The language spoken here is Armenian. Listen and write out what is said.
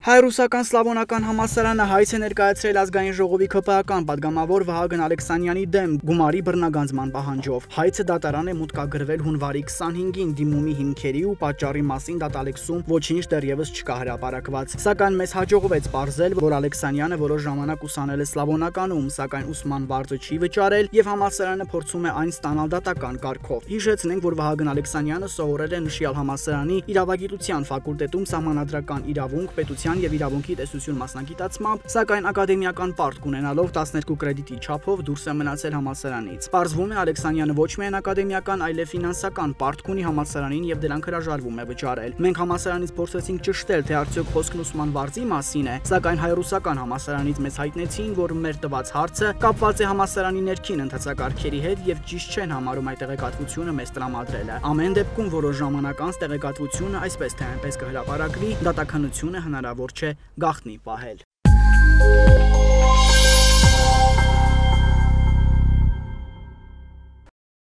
Հայ-ռուսական սլավոնական համալսարանը հայց է ներկայացրել ազգային ժողովի ՔՊԱ-ական պատգամավոր Վահագն Ալեքսանյանի դեմ գումարի բռնագանձման պահանջով։ Հայցը դատարան է մուտքագրվել հունվարի 25-ին դիմումի հիմքերի ու պատճառի մասին դատալեքսում ոչինչ դեռևս չկա հրապարակված։ Սակայն մեզ հաջողվեց պարզել, որ Ալեքսանյանը որոշ ժամանակ ուսանել է սլավոնականում, սակայն ուսման վարձը չի վճարել եւ համալսարանը փորձում է այն ստանալ դատական կարգով։ Հիշեցնենք, որ Վահագն Ալեքսանյանը սովորել է նշյալ համալսարանի իրավագիտության ֆակուլտետում սահմանադրական իրավունք, պետության եւ իրավունքի տեսություն մասնագիտացմամբ, սակայն ակադեմիական պարտք ունենալով 12 կրեդիտի չափով դուրս է մնացել համալսարանից։ Պարզվում է Ալեքսանյանը ոչ միայն ակադեմիական, այլև ֆինանսական պարտք ունի համալսարանին եւ դրանք հրաժարվում է վճարել։ Մենք համալսարանից փորձեցինք ճշտել, թե արդյոք խոսքն ուսման վարձի մասին է, սակայն հայ-ռուսական համալսարանից մեզ հայտնեցին, որ մեր տված հարցը կապված է համալսարանի ներքին ընթացակարգերի հետ եւ ճիշտ չեն համարում այդ տեղեկատվությունը մեզ տրամադրելը։ Ամեն դեպքում որոշ ժամանակ անց տեղեկատվությունը այսպես թե այնպես կհրապարակվի, դատաքննությունը հնարավոր չէ գաղտնի պահել։